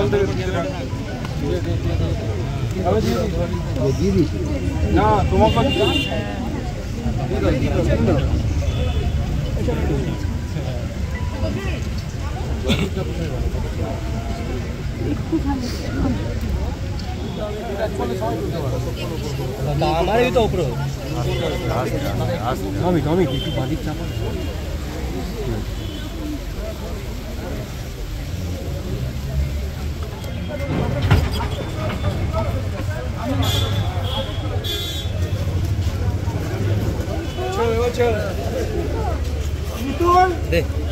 না তোমাকে हमारे भी तो ऊपर कमी কিছু বালিক চাপা दे